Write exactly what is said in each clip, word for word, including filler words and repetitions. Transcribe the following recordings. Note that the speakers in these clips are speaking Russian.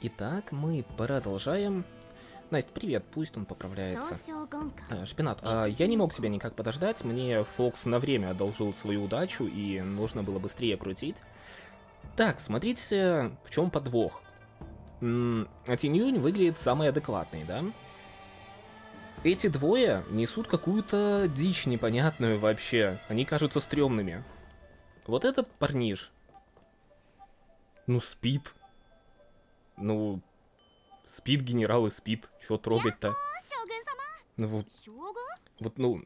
Итак, мы продолжаем. Настя, привет, пусть он поправляется. А, Шпинат, а, я не мог тебя никак подождать, мне Фокс на время одолжил свою удачу, и нужно было быстрее крутить. Так, смотрите, в чем подвох. М-м, а Тинь-Юнь выглядит самый адекватный, да? Эти двое несут какую-то дичь непонятную вообще, они кажутся стрёмными. Вот этот парниш, ну спит. Ну, спит генерал и спит. Чё трогать-то? Ну вот, вот, ну...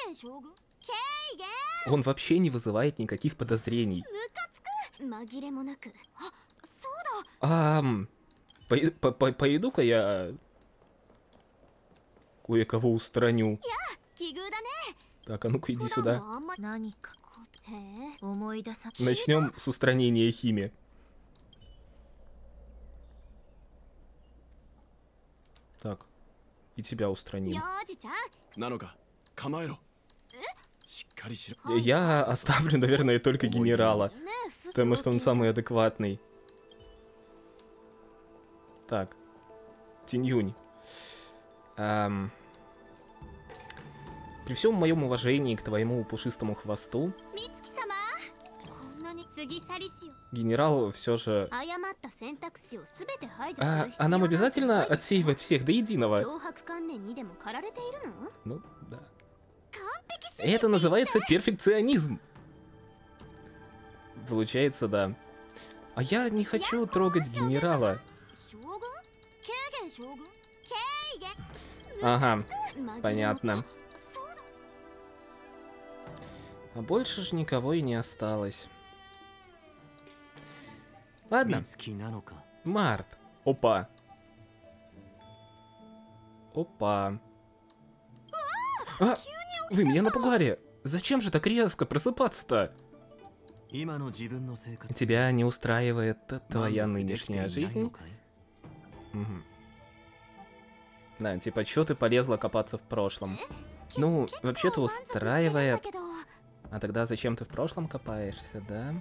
Он вообще не вызывает никаких подозрений. А, пойду-ка я... кое-кого устраню. Так, а ну-ка иди сюда. Начнем с устранения Хими. Так, и тебя устраним. Я оставлю, наверное, только генерала, потому что он самый адекватный. Так, Тинь-Юнь. Эм... При всем моем уважении к твоему пушистому хвосту, генерал все же... А, а нам обязательно отсеивать всех до единого? Ну, да. Это называется перфекционизм. Получается, да. А я не хочу трогать генерала. Ага, понятно. А больше же никого и не осталось. Ладно. Март. Опа. Опа. А, вы меня напугали. Зачем же так резко просыпаться-то? Тебя не устраивает твоя нынешняя жизнь? Угу. Да, типа, чё ты полезла копаться в прошлом? Ну, вообще-то устраивает. А тогда зачем ты в прошлом копаешься, да?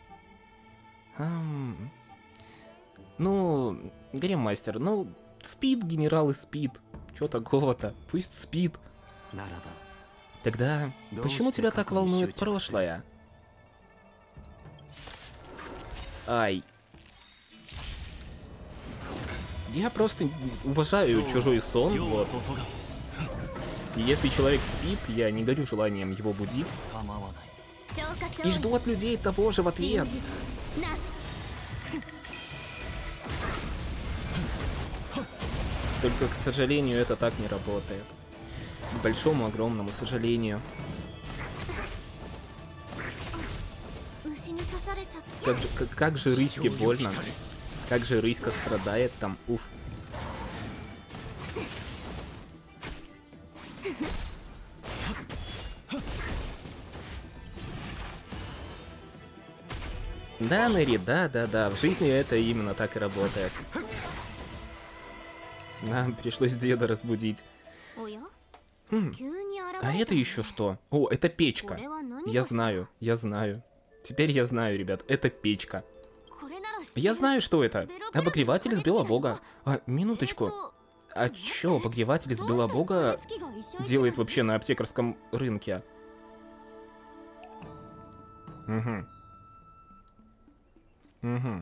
Ам... Ну, Гриммастер, ну, спит генерал и спит. Чё такого-то? Пусть спит. Тогда почему тебя так волнует прошлое? Ай. Я просто уважаю чужой сон, вот. И если человек спит, я не горю желанием его будить. И жду от людей того же в ответ. Только, к сожалению, это так не работает. К большому, огромному сожалению. Как же, как, как же рыське больно. Как же рыська страдает там, уф. Да, Нэри, да, да, да, в жизни это именно так и работает. Нам пришлось деда разбудить. Хм. А это еще что? О, это печка. Я знаю, я знаю. Теперь я знаю, ребят, это печка. Я знаю, что это. Обогреватель из Белобога. А, минуточку. А чё обогреватель из Белобога делает вообще на аптекарском рынке? Угу. Угу.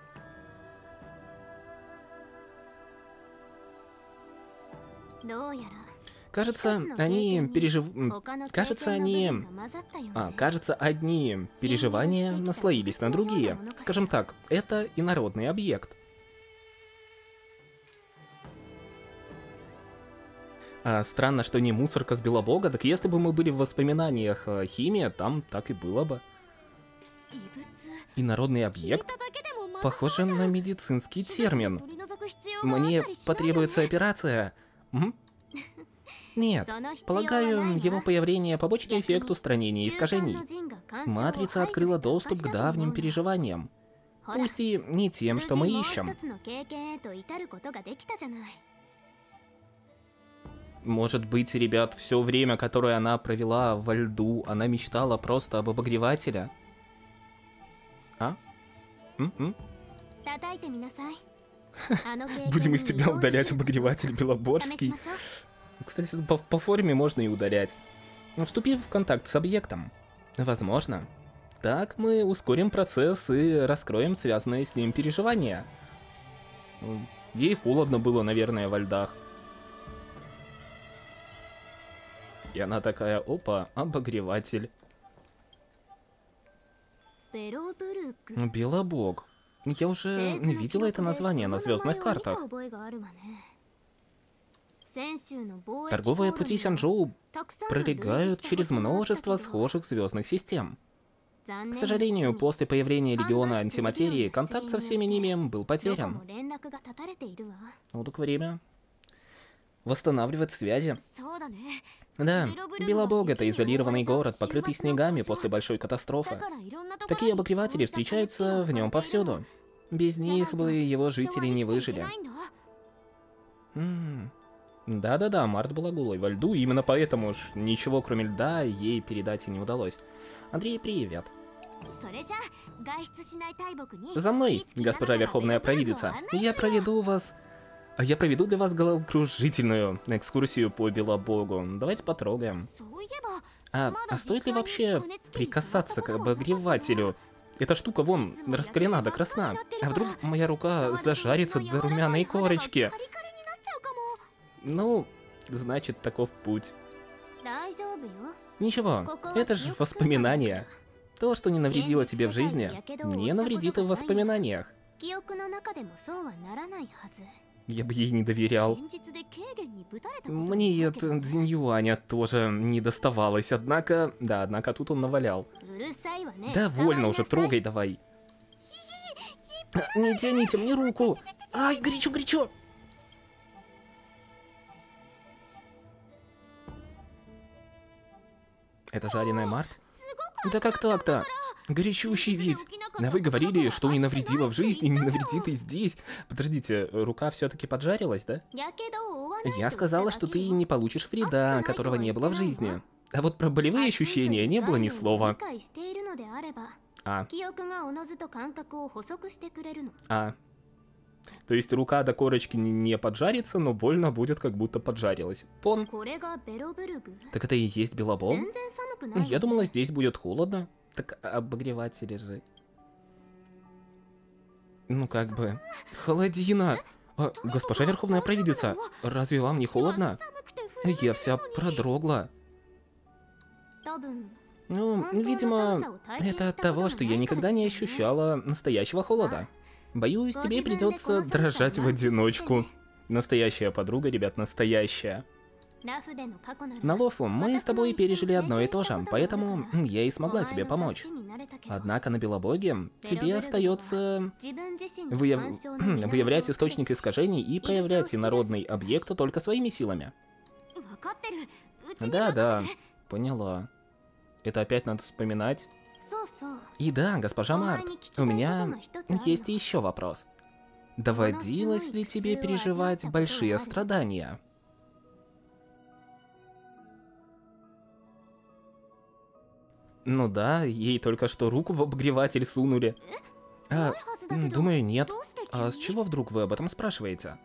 Кажется, они пережив... Кажется, они... А, кажется, одни переживания наслоились на другие. Скажем так, это инородный объект. А, странно, что не мусорка с Белобога, так если бы мы были в воспоминаниях Химия, там так и было бы. Инородный объект? Похоже на медицинский термин. Мне потребуется операция. М? Нет, полагаю, его появление — побочный эффект устранения искажений. Матрица открыла доступ к давним переживаниям. Пусть и не тем, что мы ищем. Может быть, ребят, все время, которое она провела во льду, она мечтала просто об обогревателе? А? М-м? Будем из тебя удалять обогреватель Белоборский. Кстати, по, по форме можно и удалять. Вступив в контакт с объектом. Возможно. Так мы ускорим процесс и раскроем связанные с ним переживания. Ей холодно было, наверное, во льдах. И она такая, опа, обогреватель. Белобог. Я уже видела это название на звездных картах. Торговые пути Сянчжоу пролегают через множество схожих звездных систем. К сожалению, после появления Легиона Антиматерии контакт со всеми ними был потерян. Ну так время восстанавливать связи. Да, Белобог — это изолированный город, покрытый снегами после большой катастрофы. Такие обогреватели встречаются в нем повсюду. Без них бы его жители не выжили. Да-да-да, Март была голой во льду, именно поэтому уж ничего кроме льда ей передать и не удалось. Андрей, привет. За мной, госпожа Верховная Провидица. Я проведу вас... Я проведу для вас головокружительную экскурсию по Белобогу. Давайте потрогаем. А, а стоит ли вообще прикасаться к обогревателю? Эта штука вон раскалена до красна. А вдруг моя рука зажарится до румяной корочки? Ну, значит, таков путь. Ничего, это же воспоминания. То, что не навредило тебе в жизни, не навредит и в воспоминаниях. Я бы ей не доверял. Мне от Цзиньюаня тоже не доставалось, однако... Да, однако тут он навалял. Довольно уже, трогай давай. Не тяните мне руку! Ай, горячо, горячо! Это жареная Март? Да как так-то? Горячущий ведь. А вы говорили, что не навредило в жизни, не навредит и здесь. Подождите, рука все-таки поджарилась, да? Я сказала, что ты не получишь вреда, которого не было в жизни. А вот про болевые ощущения не было ни слова. А. А. То есть рука до корочки не поджарится, но больно будет, как будто поджарилась. Пон. Так это и есть Белобог? Я думала, здесь будет холодно. Так обогреватели же. Ну как бы... Холодина! А, госпожа Верховная Провидица, разве вам не холодно? Я вся продрогла. Ну, видимо, это от того, что я никогда не ощущала настоящего холода. Боюсь, тебе придется дрожать в одиночку. Настоящая подруга, ребят, настоящая. На Лофу мы с тобой пережили одно и то же, поэтому я и смогла тебе помочь. Однако на Белобоге тебе остается выяв... выявлять источник искажений и проявлять инородный объект только своими силами. Да-да, поняла. Это опять надо вспоминать. И да, госпожа Март, у меня есть еще вопрос. Доводилось ли тебе переживать большие страдания? Ну да, ей только что руку в обогреватель сунули. А, думаю, нет. А с чего вдруг вы об этом спрашиваете?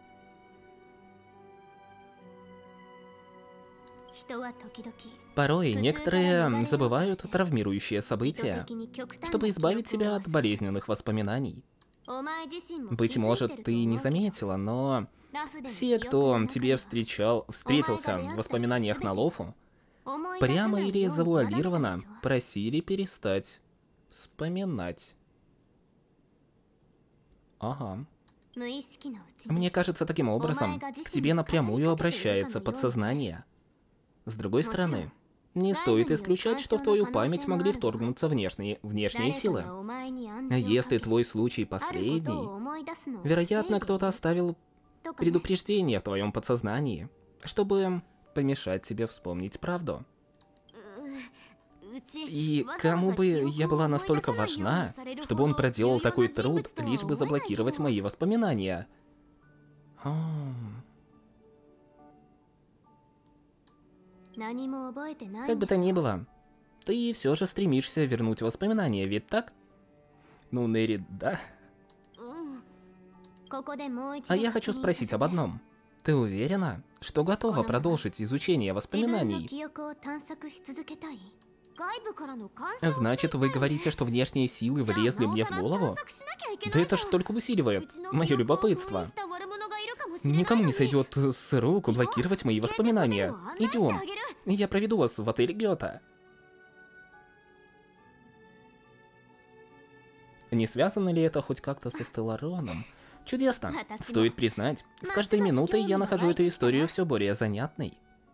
Порой некоторые забывают травмирующие события, чтобы избавить себя от болезненных воспоминаний. Быть может, ты не заметила, но все, кто тебе встречал, встретился в воспоминаниях на Лофу, прямо или завуалированно просили перестать вспоминать. Ага. Мне кажется, таким образом к тебе напрямую обращается подсознание. С другой стороны, не стоит исключать, что в твою память могли вторгнуться внешние, внешние силы. Если твой случай последний, вероятно, кто-то оставил предупреждение в твоем подсознании, чтобы помешать тебе вспомнить правду. И кому бы я была настолько важна, чтобы он проделал такой труд, лишь бы заблокировать мои воспоминания? Как бы то ни было, ты все же стремишься вернуть воспоминания, ведь так? Ну, Нерри, да? А я хочу спросить об одном. Ты уверена, что готова продолжить изучение воспоминаний? Значит, вы говорите, что внешние силы влезли мне в голову? Да это ж только усиливает мое любопытство. Никому не сойдет с рук блокировать мои воспоминания. Идем. Я проведу вас в отель Гёта. Не связано ли это хоть как-то со Стеллароном? Чудесно. Стоит признать, с каждой минутой я нахожу эту историю все более занятной.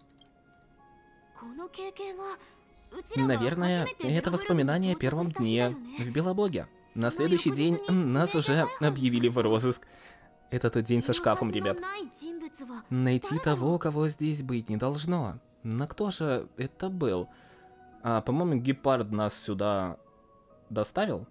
Наверное, это воспоминание о первом дне в Белобоге. На следующий день нас уже объявили в розыск. Это тот день со шкафом, ребят. Найти того, кого здесь быть не должно. Но кто же это был? А, по-моему, гепард нас сюда доставил.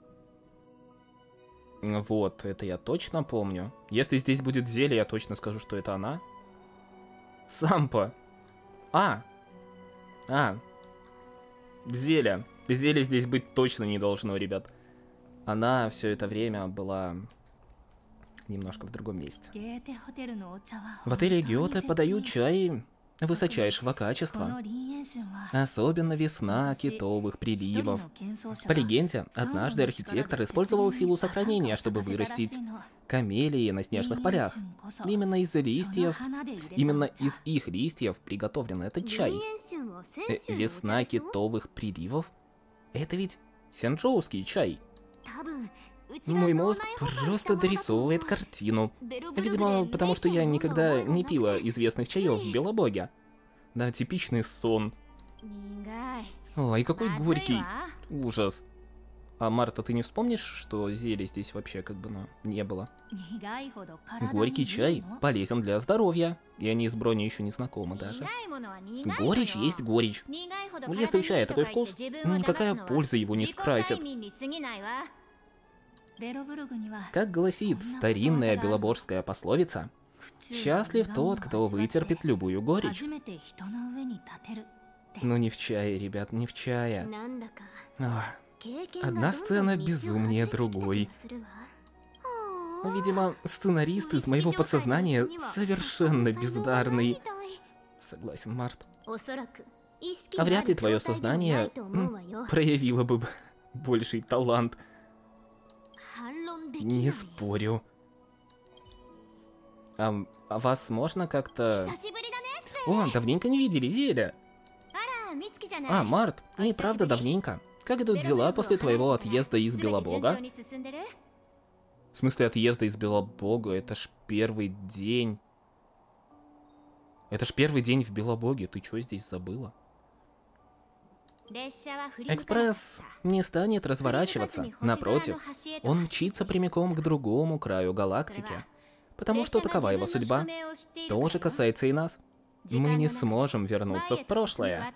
Вот, это я точно помню. Если здесь будет зелье, я точно скажу, что это она. Сампа. А. А. Зелье. Зелье здесь быть точно не должно, ребят. Она все это время была немножко в другом месте. В отеле Гёте подают чай высочайшего качества. Особенно весна китовых приливов. По легенде, однажды архитектор использовал силу сохранения, чтобы вырастить камелии на снежных полях. Именно из листьев, именно из их листьев приготовлен этот чай. Э, весна китовых приливов? Это ведь сянчжоуский чай. Мой мозг просто дорисовывает картину. Видимо, потому что я никогда не пила известных чаев в Белобоге. Да, типичный сон. Ой, какой горький. Ужас. А, Марта, ты не вспомнишь, что зелья здесь вообще как бы, ну, не было? Горький чай полезен для здоровья. И они с Брони еще не знакомы даже. Горечь есть горечь. Если у чая такой вкус, никакая польза его не скрасит. Как гласит старинная белоборская пословица, счастлив тот, кто вытерпит любую горечь. Но не в чае, ребят, не в чае. Ох, одна сцена безумнее другой. Видимо, сценарист из моего подсознания совершенно бездарный. Согласен, Март. А вряд ли твое сознание м, проявило бы больший талант. Не спорю. А, а вас можно как-то... О, давненько не видели зелья. А, Март, и правда давненько. Как идут дела после твоего отъезда из Белобога? В смысле отъезда из Белобога? Это ж первый день. Это ж первый день в Белобоге. Ты чё здесь забыла? Экспресс не станет разворачиваться. Напротив, он мчится прямиком к другому краю галактики. Потому что такова его судьба. То же касается и нас. Мы не сможем вернуться в прошлое.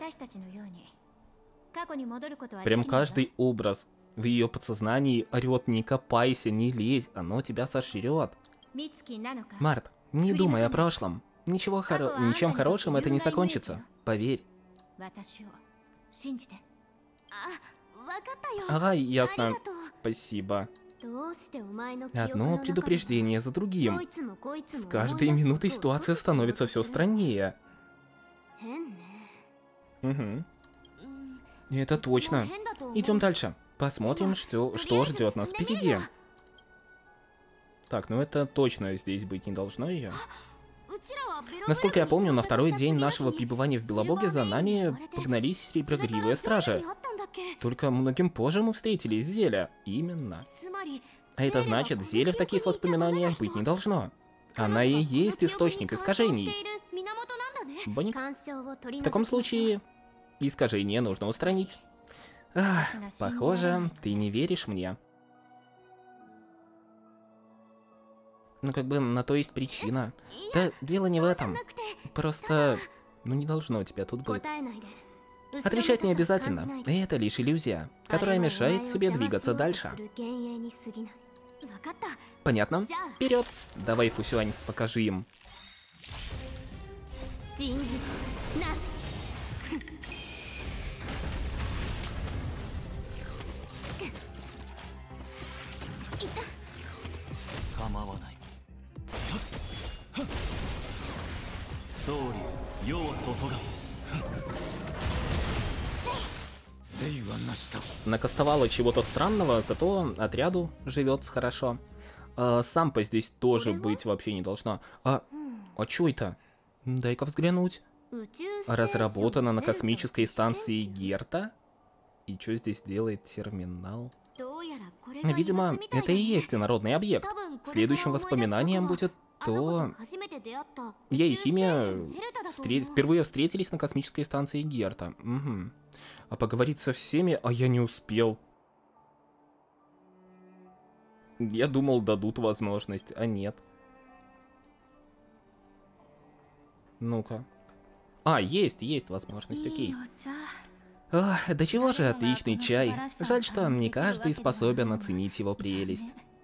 Прям каждый образ в ее подсознании орет: не копайся, не лезь, оно тебя сожрет. Март, не думай о прошлом. Ничего хоро... Ничем хорошим это не закончится. Поверь. Ага, ясно. Спасибо. Одно предупреждение за другим. С каждой минутой ситуация становится все страннее. Угу. Это точно. Идем дальше. Посмотрим, что, что ждет нас впереди. Так, ну это точно здесь быть не должно ее. Насколько я помню, на второй день нашего пребывания в Белобоге за нами погнались сереброгривые стражи. Только многим позже мы встретились с Зеля. Именно. А это значит, Зеля в таких воспоминаниях быть не должно. Она и есть источник искажений. Боник? В таком случае, искажения нужно устранить. Ах, похоже, ты не веришь мне. Ну, как бы, на то есть причина. Да, дело не в этом. Просто, ну, не должно тебя тут быть. Отвечать не обязательно. Это лишь иллюзия, которая мешает тебе двигаться дальше. Понятно? Вперед! Давай, Фусюань, покажи им. Накастовала чего-то странного, зато отряду живется хорошо. А, Сампа здесь тоже быть вообще не должна. А, а чё это? Дай-ка взглянуть. Разработана на космической станции Герта. И что здесь делает терминал? Видимо, это и есть инородный объект. Следующим воспоминанием будет то... Я и Химия встр... впервые встретились на космической станции Герта. Угу. А поговорить со всеми, а я не успел. Я думал, дадут возможность, а нет. Ну-ка. А, есть, есть возможность, окей. Ох, да чего же отличный чай. Жаль, что не каждый способен оценить его прелесть.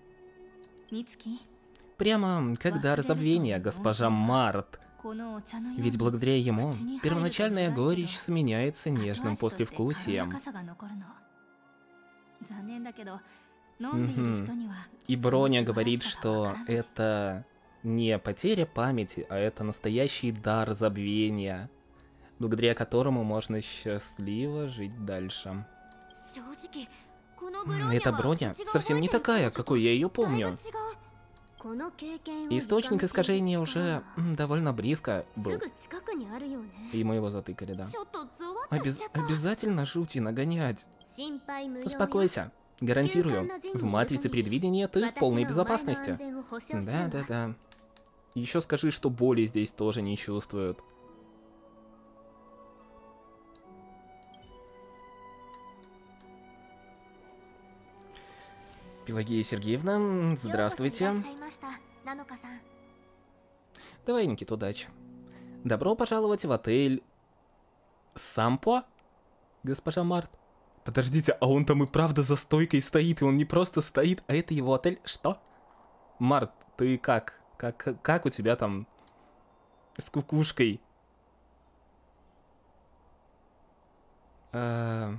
Прямо как дар забвения, госпожа Март. Ведь благодаря ему первоначальная горечь сменяется нежным послевкусием. Угу. И Броня говорит, что это не потеря памяти, а это настоящий дар забвения, благодаря которому можно счастливо жить дальше. Эта Броня совсем не такая, какой я ее помню. Источник искажения уже довольно близко был. И мы его затыкали, да. Обяз обязательно жути нагонять. Успокойся. Гарантирую, в матрице предвидения ты в полной безопасности. Да-да-да. Еще скажи, что боли здесь тоже не чувствуют. Пелагея Сергеевна, здравствуйте. Давай, Никит, удачи. Добро пожаловать в отель... Сампо? Госпожа Март. Подождите, а он там и правда за стойкой стоит, и он не просто стоит, а это его отель? Что? Март, ты как? Как, как у тебя там с кукушкой? А...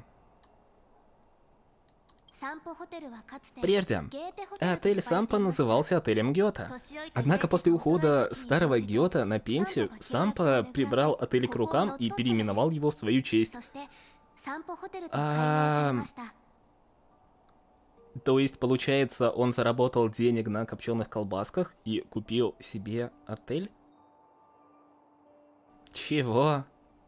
Прежде отель Сампа назывался отелем Гёте. Однако после ухода старого Гёте на пенсию, Сампа прибрал отель к рукам и переименовал его в свою честь. А... То есть, получается, он заработал денег на копченых колбасках и купил себе отель? Чего?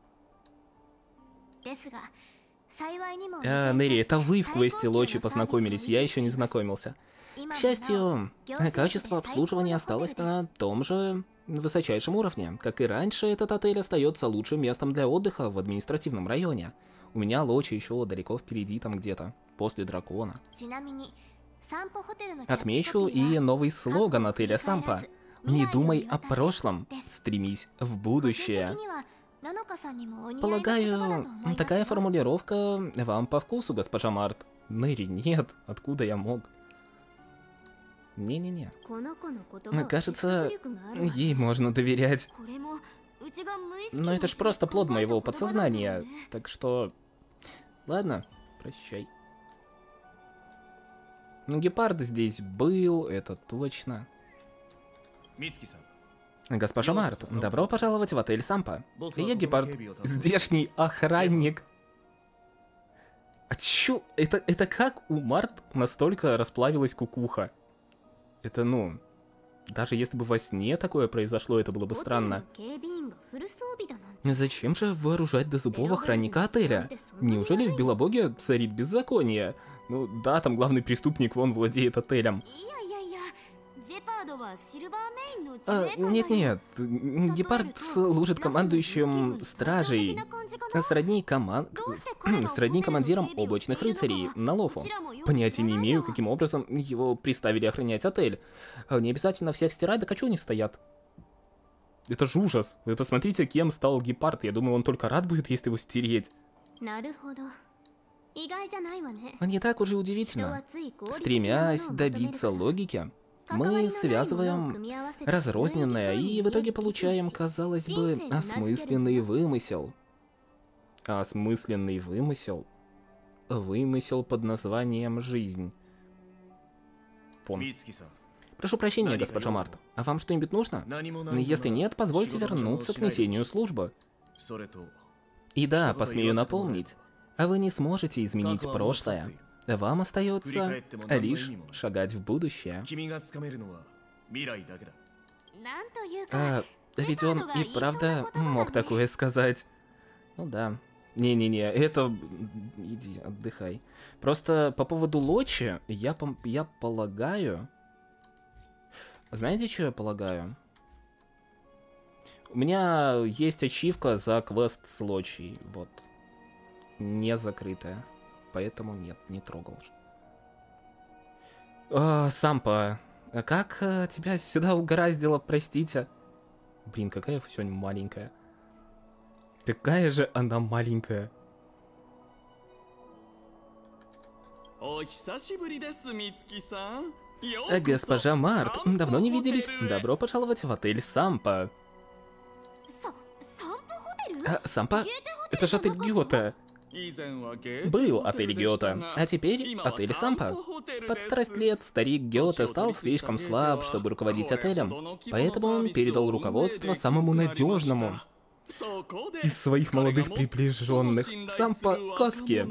А, Нэри, это вы в квесте Лочи познакомились, я еще не знакомился. К счастью, качество обслуживания осталось на том же высочайшем уровне. Как и раньше, этот отель остается лучшим местом для отдыха в административном районе. У меня Лочи еще далеко впереди там где-то, после Дракона. Отмечу и новый слоган отеля Сампа. Не думай о прошлом, стремись в будущее. Полагаю, такая формулировка вам по вкусу, госпожа Март. Нэри, нет, откуда я мог? Не-не-не. Кажется, ей можно доверять. Но это ж просто плод моего подсознания, так что... Ладно, прощай. Ну, гепард здесь был, это точно. Госпожа Март, добро пожаловать в отель Сампа. Я гепард, здешний охранник. А чё? Это, это как у Март настолько расплавилась кукуха? Это, ну... Даже если бы во сне такое произошло, это было бы странно. Зачем же вооружать до зубов охранника отеля? Неужели в Белобоге царит беззаконие? Ну да, там главный преступник вон владеет отелем. А, нет-нет, гепард служит командующим стражей, сродни, коман... сродни командиром облачных рыцарей на Лофу. Понятия не имею, каким образом его приставили охранять отель. Не обязательно всех стирать, да качу они стоят. Это же ужас. Вы посмотрите, кем стал гепард. Я думаю, он только рад будет, если его стереть. Не так уже удивительно. Стремясь добиться логики, мы связываем разрозненное и в итоге получаем, казалось бы, осмысленный вымысел. Осмысленный вымысел? Вымысел под названием «Жизнь». Пон. Прошу прощения, госпожа Март. А вам что-нибудь нужно? Если нет, позвольте вернуться к несению службы. И да, посмею напомнить, а вы не сможете изменить прошлое. Вам остается лишь шагать в будущее. А, ведь он и правда мог такое сказать. Ну да. Не-не-не, это... Иди, отдыхай. Просто по поводу Лочи, я, пом... я полагаю... Знаете, что я полагаю? У меня есть ачивка за квест с Лочей, вот. Не закрытая. Поэтому нет, не трогал. О, Сампа, как а, тебя сюда угораздило, простите? Блин, какая сегодня маленькая. Какая же она маленькая. Госпожа Март, давно не виделись. Добро пожаловать в отель Сампа. А, Сампа? Это же отель Гёте. Был отель Гёте, а теперь отель Сампа. Под старость лет старик Гёте стал слишком слаб, чтобы руководить отелем, поэтому он передал руководство самому надежному из своих молодых приближенных, Сампа Коски.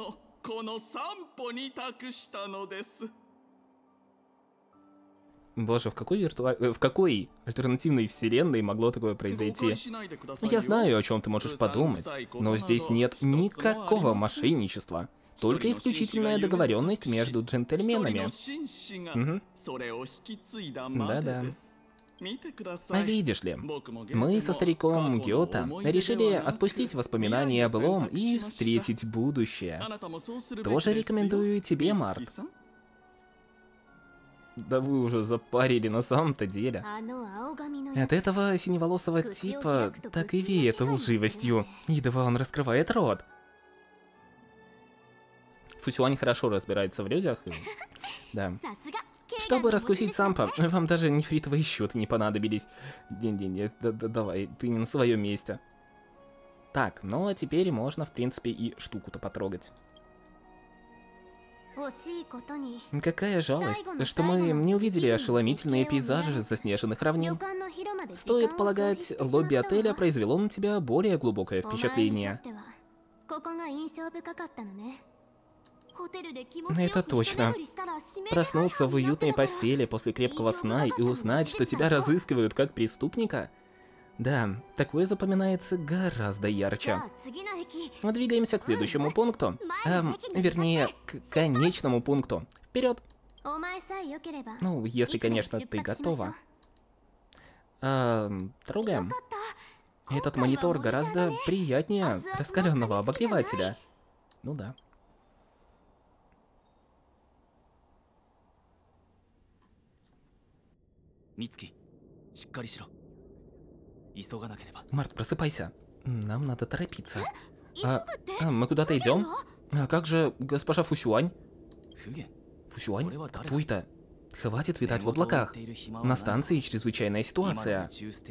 Боже, в какой виртуа... в какой альтернативной вселенной могло такое произойти? Я знаю, о чем ты можешь подумать, но здесь нет никакого мошенничества. Только исключительная договоренность между джентльменами. Угу. Да-да. А видишь ли, мы со стариком Гёте решили отпустить воспоминания о былом и встретить будущее. Тоже рекомендую тебе, Март. Да вы уже запарили на самом-то деле. От этого синеволосого типа так и веет лживостью, едва он раскрывает рот. Фусюань хорошо разбирается в людях. И... Да. Чтобы раскусить Сампа, вам даже нефритовые счеты не понадобились. Не-не-не, давай, ты не на своем месте. Так, ну а теперь можно, в принципе, и штуку-то потрогать. Какая жалость, что мы не увидели ошеломительные пейзажи заснеженных равнин. Стоит полагать, лобби отеля произвело на тебя более глубокое впечатление. Это точно. Проснуться в уютной постели после крепкого сна и узнать, что тебя разыскивают как преступника? Да, такое запоминается гораздо ярче. Двигаемся к следующему пункту. Эм, вернее, к конечному пункту. Вперед! Ну, если, конечно, ты готова. Эм, трогаем. Этот монитор гораздо приятнее раскаленного обогревателя. Ну да. Март, просыпайся. Нам надо торопиться. А, а мы куда-то идем? А как же госпожа Фусюань? Фусюань? Кто это? Хватит витать в облаках. На станции чрезвычайная ситуация.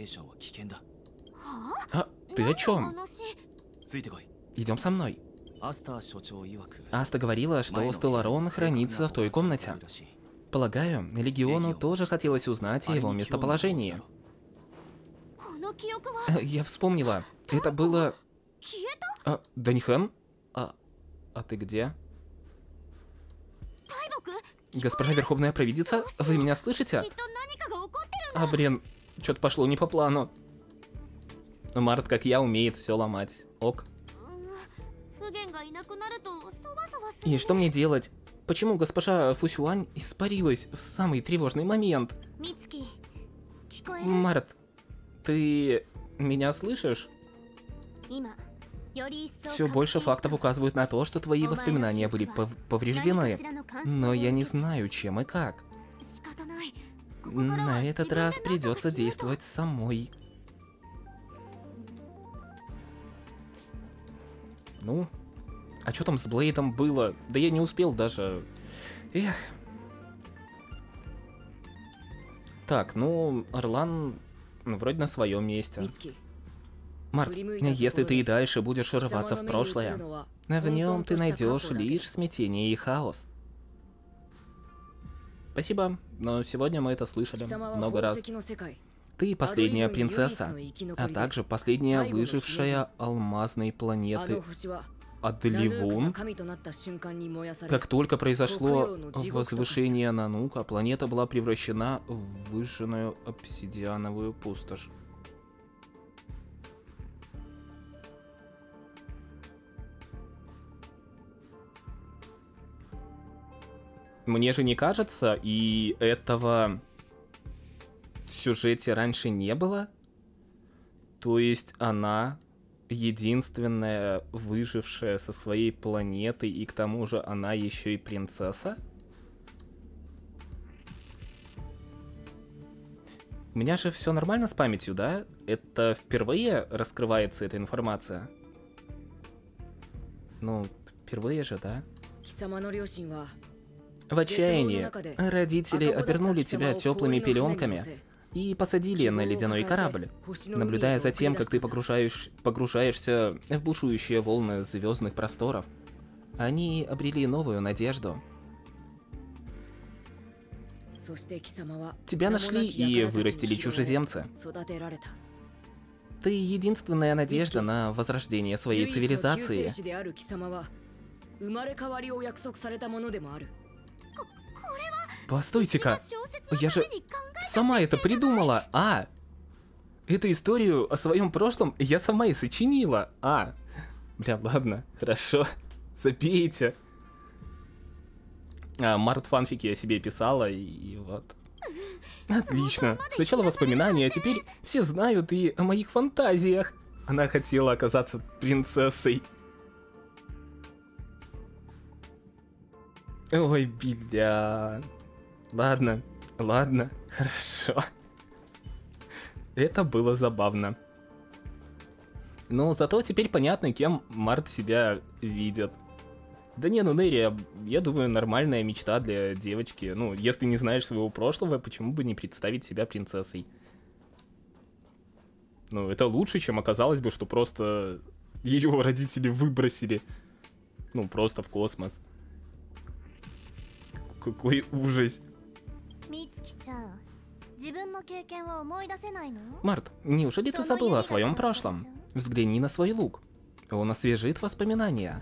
А, ты о чем? Идем со мной. Аста говорила, что Стелларон хранится в той комнате. Полагаю, Легиону тоже хотелось узнать о его местоположении. Я вспомнила. Это было... А, Данихэн? А, а ты где? Госпожа Верховная Провидица, вы меня слышите? А, блин, что-то пошло не по плану. Март, как я, умеет все ломать. Ок. И что мне делать? Почему госпожа Фусюань испарилась в самый тревожный момент? Март, ты меня слышишь? Все больше фактов указывают на то, что твои воспоминания были пов повреждены. Но я не знаю, чем и как. На этот раз придется действовать самой. Ну, а что там с Блейдом было? Да я не успел даже... Эх. Так, ну, Орлан ну, вроде на своем месте. Март, если ты и дальше будешь рваться в прошлое, в нем ты найдешь лишь смятение и хаос. Спасибо, но сегодня мы это слышали много раз. Ты последняя принцесса, а также последняя выжившая алмазной планеты Адливун. Как только произошло возвышение Нанука, планета была превращена в выжженную обсидиановую пустошь. Мне же не кажется, и этого в сюжете раньше не было. То есть она единственная выжившая со своей планеты, и к тому же она еще и принцесса? У меня же все нормально с памятью, да? Это впервые раскрывается эта информация? Ну, впервые же, да? В отчаянии родители обернули тебя теплыми пеленками и посадили на ледяной корабль, наблюдая за тем, как ты погружаешь, погружаешься в бушующие волны звездных просторов. Они обрели новую надежду. Тебя нашли и вырастили чужеземцы. Ты единственная надежда на возрождение своей цивилизации. Постойте-ка, я же сама это придумала, а! Эту историю о своем прошлом я сама и сочинила, а! Бля, ладно, хорошо, забейте. А, Март фанфики я себе писала, и, и вот. Отлично, сначала воспоминания, а теперь все знают и о моих фантазиях. Она хотела оказаться принцессой. Ой, бля. Ладно, ладно, хорошо. Это было забавно. Но зато теперь понятно, кем Март себя видит. Да не, ну Нерри, я думаю, нормальная мечта для девочки. Ну, если не знаешь своего прошлого, почему бы не представить себя принцессой? Ну, это лучше, чем оказалось бы, что просто ее родители выбросили. Ну, просто в космос. Какой ужас. Март, неужели ты забыла о своем прошлом? Взгляни на свой лук. Он освежит воспоминания.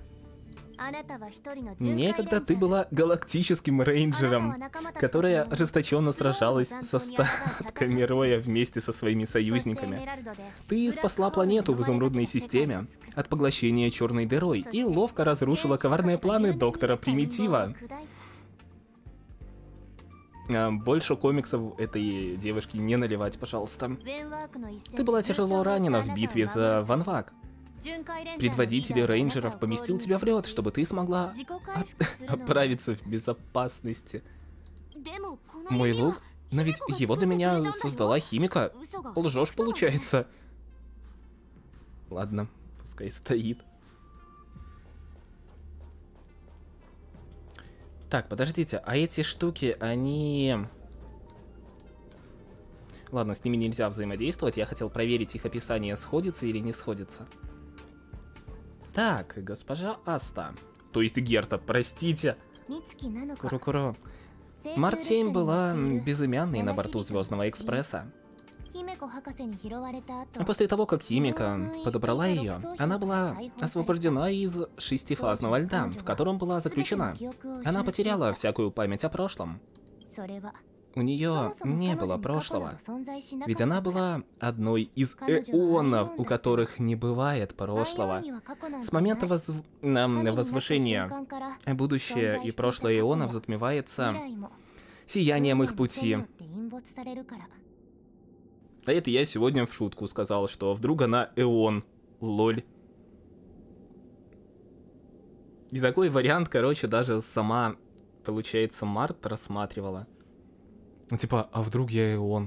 Некогда ты была галактическим рейнджером, которая ожесточенно сражалась с остатками Роя вместе со своими союзниками. Ты спасла планету в изумрудной системе от поглощения черной дырой и ловко разрушила коварные планы доктора Примитива. Больше комиксов этой девушки не наливать, пожалуйста. Ты была тяжело ранена в битве за Ванвак. Предводитель рейнджеров поместил тебя в лед, чтобы ты смогла отправиться в безопасности. Мой лук? Но ведь его для меня создала химика. Лжешь, получается. Ладно, пускай стоит. Так, подождите, а эти штуки, они... Ладно, с ними нельзя взаимодействовать. Я хотел проверить, их описание сходится или не сходится. Так, госпожа Аста. То есть Герта, простите. Куро-куро. Март семь была безымянной на борту Звездного экспресса. После того, как Химика подобрала ее, она была освобождена из шестифазного льда, в котором была заключена. Она потеряла всякую память о прошлом. У нее не было прошлого, ведь она была одной из эонов, у которых не бывает прошлого. С момента возв... возвышения будущее и прошлое эонов затмевается сиянием их пути. А это я сегодня в шутку сказал, что вдруг она эон. Лоль. И такой вариант, короче, даже сама, получается, Март рассматривала. Ну, типа, а вдруг я эон?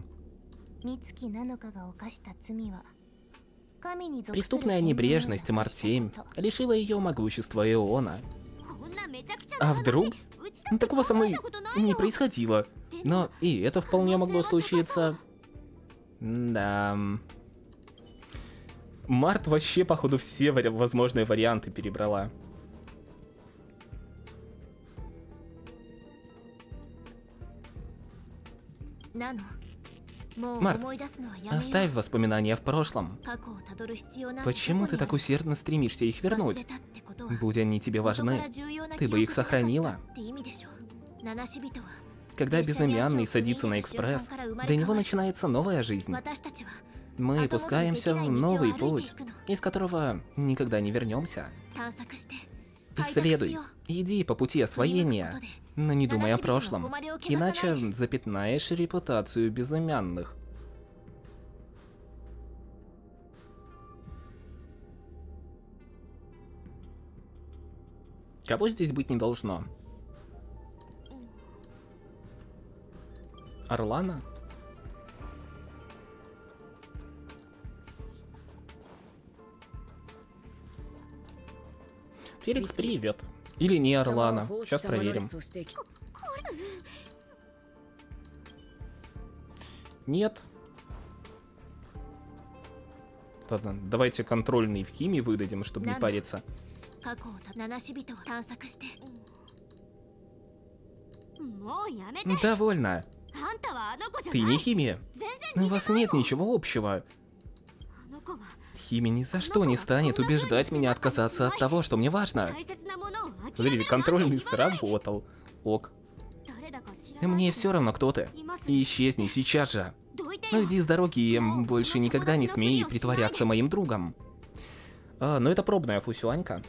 Преступная небрежность Март семь лишила ее могущества эона. А вдруг? Такого со мной не происходило. Но и это вполне могло случиться. Да. Март вообще, походу, все вари возможные варианты перебрала. Март, оставь воспоминания в прошлом. Почему ты так усердно стремишься их вернуть? Будь они тебе важны, ты бы их сохранила. Когда безымянный садится на экспресс, для него начинается новая жизнь. Мы пускаемся в новый путь, из которого никогда не вернемся. Исследуй, иди по пути освоения, но не думай о прошлом, иначе запятнаешь репутацию безымянных. Кого здесь быть не должно? Орлана? Феликс, привет. Или не Орлана. Сейчас проверим. Нет. Ладно, давайте контрольный в химии выдадим, чтобы не париться. Довольно. Ты не химия. У вас нет ничего общего. Химия ни за что не станет убеждать меня отказаться от того, что мне важно. Смотрите, контрольный сработал. Ок. Мне все равно, кто ты. Исчезни сейчас же. Ну иди с дороги и больше никогда не смей притворяться моим другом. А, ну это пробная фусюанька.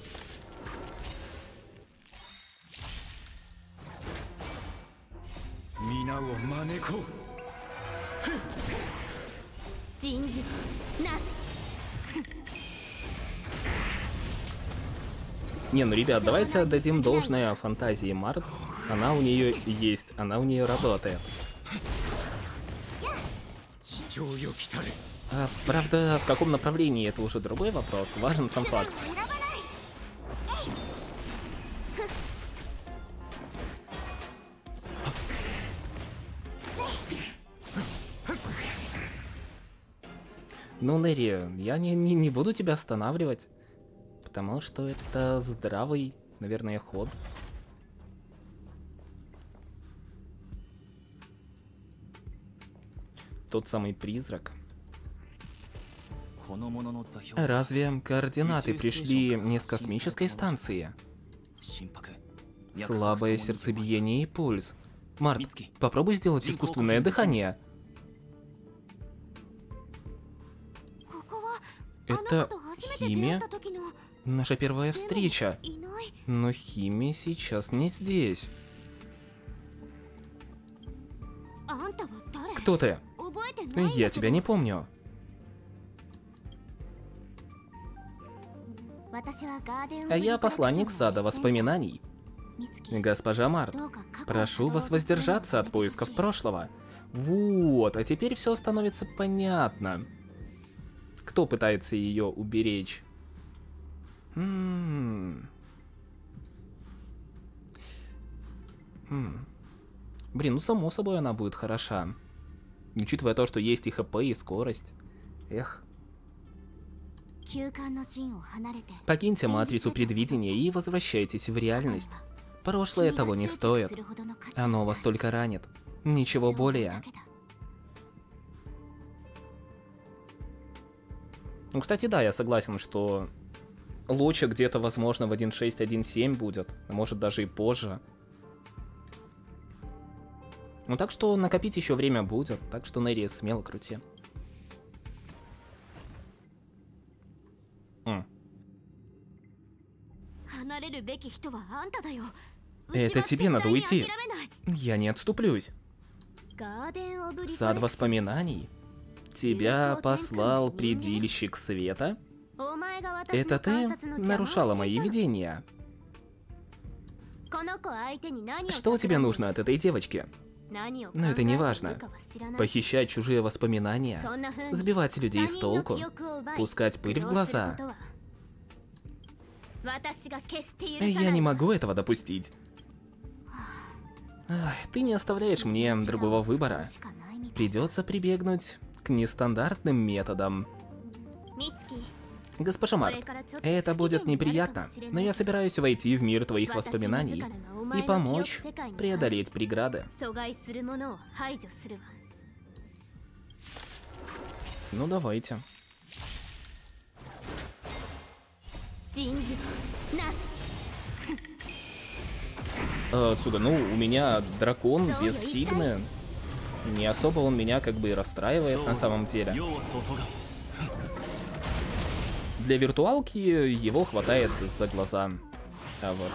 Не, ну ребят, давайте отдадим должное фантазии Март. Она у нее есть, она у нее работает. А, правда, в каком направлении это уже другой вопрос. Важен сам факт. Ну, Нэри, я не, не, не буду тебя останавливать, потому что это здравый, наверное, ход. Тот самый призрак. Разве координаты пришли не с космической станции? Слабое сердцебиение и пульс. Март, попробуй сделать искусственное дыхание. Это химия? Наша первая встреча. Но химия сейчас не здесь. Кто ты? Я тебя не помню. А я посланник сада воспоминаний. Госпожа Март, прошу вас воздержаться от поисков прошлого. Вот, а теперь все становится понятно. Кто пытается ее уберечь? М-м-м. М-м. Блин, ну само собой она будет хороша. Учитывая то, что есть и ХП, и скорость. Эх. Покиньте матрицу предвидения и возвращайтесь в реальность. Прошлое того не стоит. Оно вас только ранит. Ничего более. Ну, кстати, да, я согласен, что лучше где-то, возможно, в один шесть один семь будет. Может, даже и позже. Ну, так что накопить еще время будет. Так что, Нэри, смело крути. М. Это тебе надо уйти. Я не отступлюсь. Сад воспоминаний? Тебя послал предельщик света? Это ты нарушала мои видения? Что тебе нужно от этой девочки? Но это не важно. Похищать чужие воспоминания, сбивать людей с толку, пускать пыль в глаза. Я не могу этого допустить. Ах, ты не оставляешь мне другого выбора. Придется прибегнуть к нестандартным методам. Госпожа Март, это будет неприятно, но я собираюсь войти в мир твоих воспоминаний и помочь преодолеть преграды. Ну, давайте. А, отсюда, ну, у меня дракон без Сигны. Не особо он меня как бы и расстраивает на самом деле. Для виртуалки его хватает за глаза. А вот.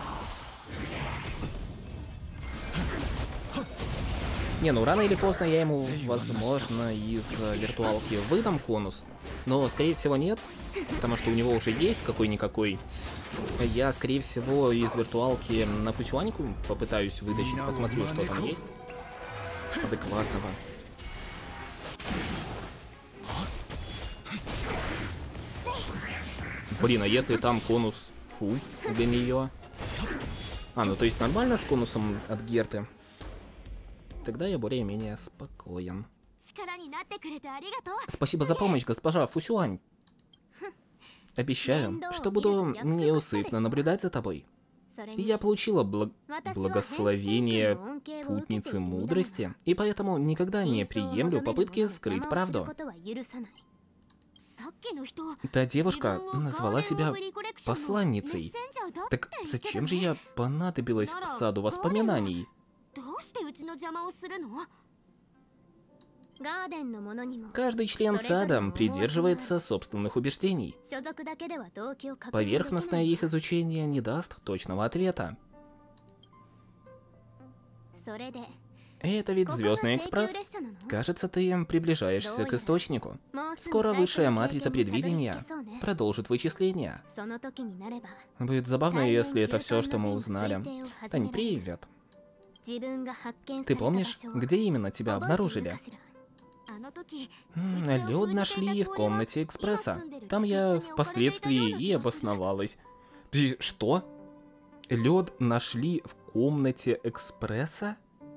Не, ну рано или поздно я ему, возможно, из виртуалки выдам конус. Но, скорее всего, нет. Потому что у него уже есть какой-никакой. Я, скорее всего, из виртуалки на Фусюаньку попытаюсь вытащить. Посмотрю, что там есть адекватного. Блин, а если там конус фу для нее? А, ну то есть нормально с конусом от Герты? Тогда я более-менее спокоен. Спасибо за помощь, госпожа Фусюань. Обещаю, что буду неусыпно наблюдать за тобой. Я получила благ... благословение путницы мудрости, и поэтому никогда не приемлю попытки скрыть правду. Та девушка назвала себя посланницей. Так зачем же я понадобилась к саду воспоминаний? Каждый член сада придерживается собственных убеждений. Поверхностное их изучение не даст точного ответа. Это ведь Звездный экспресс. Кажется, ты приближаешься к источнику. Скоро высшая матрица предвидения продолжит вычисления. Будет забавно, если это все, что мы узнали. Тань, привет. Ты помнишь, где именно тебя обнаружили? Лед нашли в комнате экспресса. Там я впоследствии и обосновалась. Что? Лед нашли в комнате экспресса?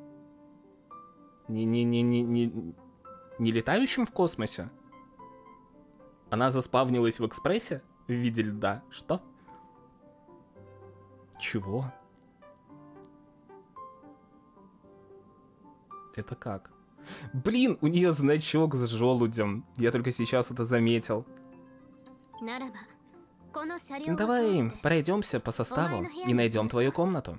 Не-не-не-не-не... Не летающим в космосе? Она заспавнилась в экспрессе? В виде льда. Что? Чего? Это как? Блин, у нее значок с желудем. Я только сейчас это заметил. Давай пройдемся по составу и найдем твою комнату.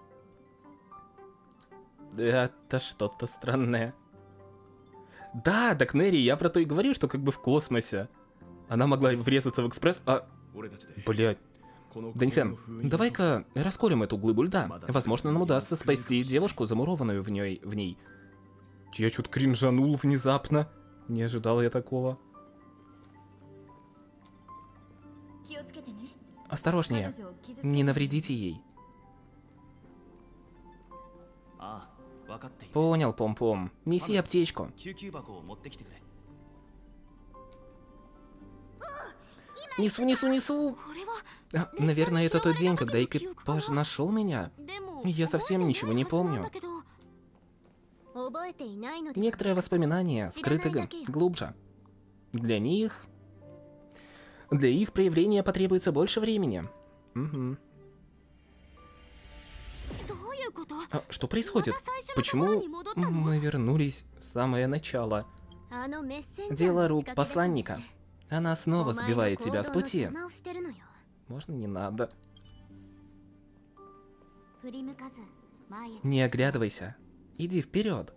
Это что-то странное. Да, так Нерри, я про то и говорю, что как бы в космосе. Она могла врезаться в экспресс, а... Блять. Даньхэн, давай-ка расколем эту глыбу льда. Возможно, нам удастся спасти девушку, замурованную в ней. В ней. Я чуть кринжанул внезапно. Не ожидал я такого. Осторожнее. Не навредите ей. Понял, Пом-Пом. Неси аптечку. Несу, несу, несу. А, наверное, это тот день, когда экипаж нашел меня. Я совсем ничего не помню. Некоторые воспоминания скрыты глубже. Для них... Для их проявления потребуется больше времени. Угу. А, что происходит? Почему мы вернулись в самое начало? Дело рук посланника. Она снова сбивает тебя с пути. Можно не надо? Не оглядывайся. Иди вперед.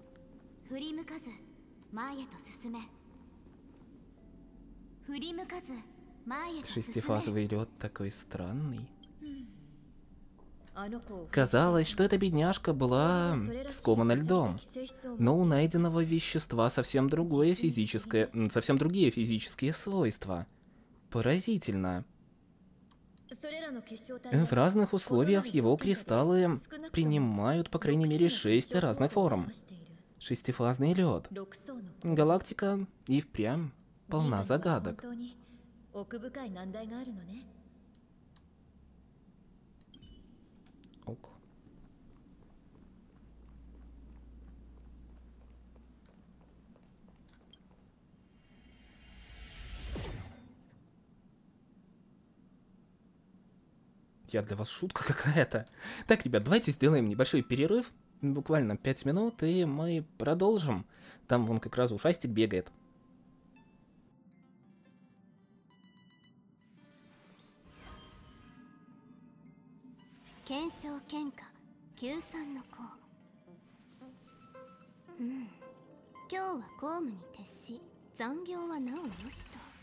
Шестифазовый лед такой странный. Казалось, что эта бедняжка была скована льдом, но у найденного вещества совсем другое физическое, совсем другие физические свойства. Поразительно. В разных условиях его кристаллы принимают по крайней мере шесть разных форм. Шестифазный лед. Галактика и впрямь полна загадок. Ок. Я для вас шутка какая-то. Так, ребят, давайте сделаем небольшой перерыв. Буквально пять минут, и мы продолжим. Там вон как раз ушастик бегает. 検証喧嘩救済の子。うん、今日は公務に徹し残業はなおよしと。